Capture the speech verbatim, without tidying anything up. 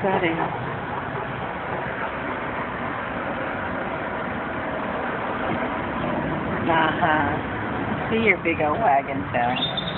Buddy. Uh-huh. See your big old wagon tail.